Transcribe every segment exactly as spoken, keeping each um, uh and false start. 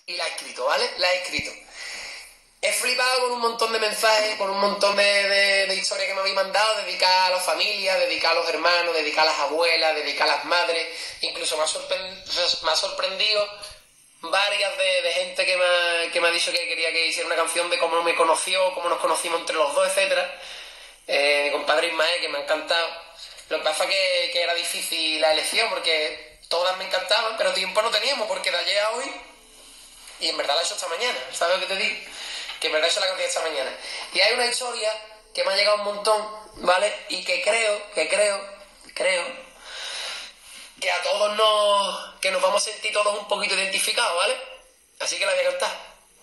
y la he escrito, ¿vale? La he escrito. He flipado con un montón de mensajes, con un montón de, de, de historias que me habéis mandado, dedicadas a la familia, dedicadas a los hermanos, dedicadas a las abuelas, dedicadas a las madres. Incluso me ha, sorprend- me ha sorprendido varias de, de gente que me, ha, que me ha dicho que quería que hiciera una canción de cómo me conoció, cómo nos conocimos entre los dos, etcétera. Eh, mi compadre Ismael, que me ha encantado. Lo que pasa es que, que era difícil la elección porque todas me encantaban, pero tiempo no teníamos porque de ayer a hoy, y en verdad la he hecho esta mañana, ¿sabes lo que te digo? Que en verdad he hecho la canción esta mañana. Y hay una historia que me ha llegado un montón, ¿vale? Y que creo, que creo, creo, que a todos nos, que nos vamos a sentir todos un poquito identificados, ¿vale? Así que la voy a cantar.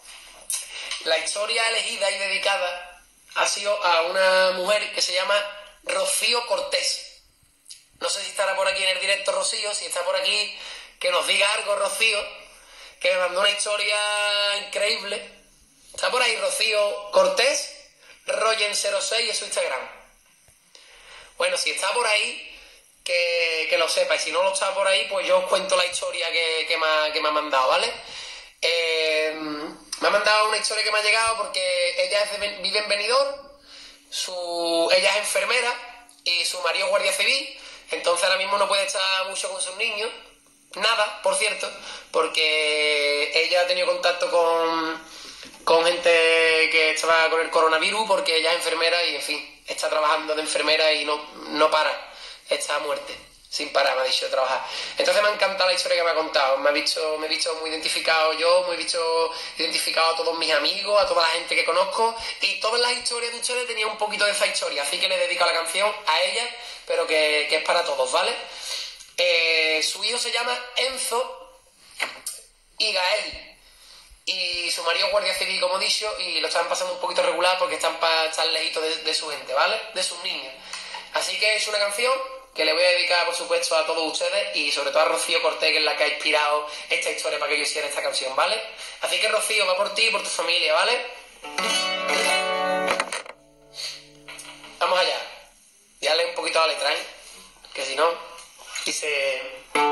La historia elegida y dedicada ha sido a una mujer que se llama Rocío Cortés. No sé si estará por aquí en el directo Rocío, si está por aquí, que nos diga algo Rocío, que me mandó una historia increíble. Está por ahí Rocío Cortés, Royen cero seis es su Instagram. Bueno, si está por ahí, que, que lo sepa, y si no lo está por ahí, pues yo os cuento la historia que, que, me, ha, que me ha mandado, ¿vale? Eh, me ha mandado una historia que me ha llegado porque ella es de, vive en Benidorm, su, ella es enfermera y su marido es guardia civil, entonces ahora mismo no puede estar mucho con sus niños, nada, por cierto, porque ella ha tenido contacto con, con gente que estaba con el coronavirus porque ella es enfermera y, en fin, está trabajando de enfermera y no, no para, está a muerte. Sin parar, me ha dicho de trabajar. Entonces me ha encantado la historia que me ha contado. Me, ha visto, me he visto muy identificado yo, me he visto identificado a todos mis amigos, a toda la gente que conozco. Y todas las historias de ustedes tenían un poquito de esa historia. Así que le dedico la canción a ella, pero que, que es para todos, ¿vale? Eh, su hijo se llama Enzo y Gael. Y su marido es guardia civil, como he dicho, y lo están pasando un poquito regular porque están para estar lejitos de, de su gente, ¿vale? De sus niños. Así que es una canción que le voy a dedicar, por supuesto, a todos ustedes y sobre todo a Rocío Cortés, que es la que ha inspirado esta historia para que yo hiciera esta canción, ¿vale? Así que, Rocío, va por ti y por tu familia, ¿vale? Vamos allá. Ya lee un poquito la letra, ¿eh? Que si no, dice...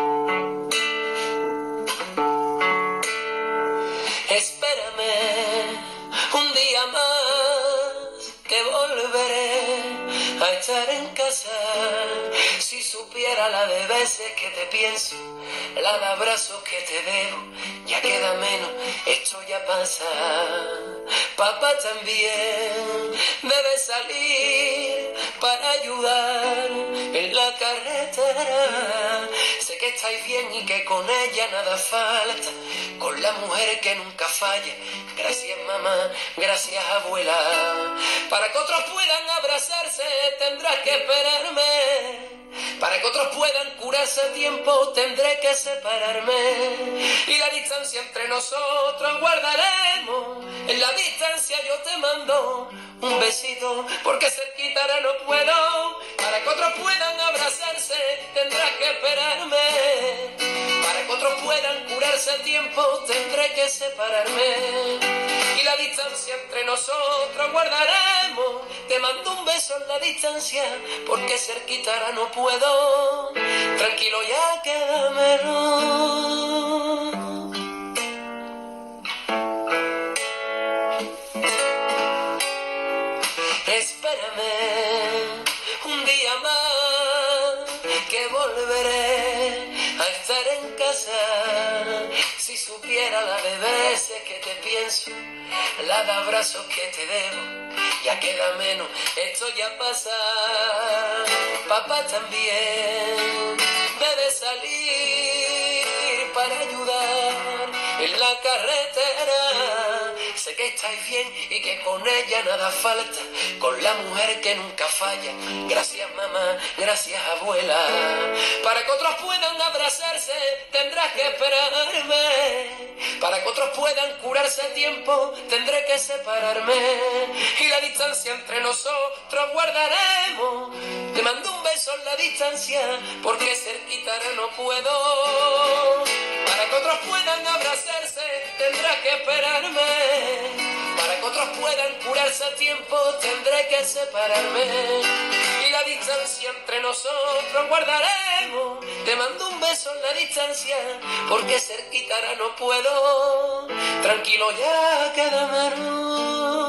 Espérame un día más que volveré a estar en casa. Si supiera la de veces que te pienso, la de abrazos que te debo, ya queda menos, esto ya pasa. Papá también debe salir para ayudar en la carretera. Sé que estáis bien y que con ella nada falta, con la mujer que nunca falla. Gracias mamá, gracias abuela. Para que otros puedan abrazarse tendrás que esperarme. Para que otros puedan curarse a tiempo tendré que separarme. Y la distancia entre nosotros guardaremos. En la distancia yo te mando un besito, porque cerquita ahora no puedo. Para que otros puedan abrazarse tendrás que esperarme. Para que otros puedan curarse a tiempo tendré que separarme. Y la distancia entre nosotros guardaremos. Te mando un beso en la distancia, porque cerquita ahora no puedo. Tranquilo, ya quédamelo. Espérame un día más que volveré a estar en casa. Si supiera la de veces que te pienso, la de abrazos que te debo, ya queda menos, esto ya pasa. Papá también debe salir para ayudar en la carretera. Sé que estáis bien y que con ella nada falta, con la mujer que nunca falla. Gracias mamá, gracias abuela. Para que otros puedan abrazarse tendrás que esperarme. Para que otros puedan curarse a tiempo tendré que separarme. Y la distancia entre nosotros guardaremos. Te mando un beso en la distancia, porque cerquita ahora no puedo. Para que otros puedan abrazarse tendrás que esperarme. Para que otros puedan curarse a tiempo tendré que separarme. Y la distancia entre nosotros guardaremos. Te mando un beso en la distancia, porque cerquita ahora no puedo. tranquilo, ya queda menos.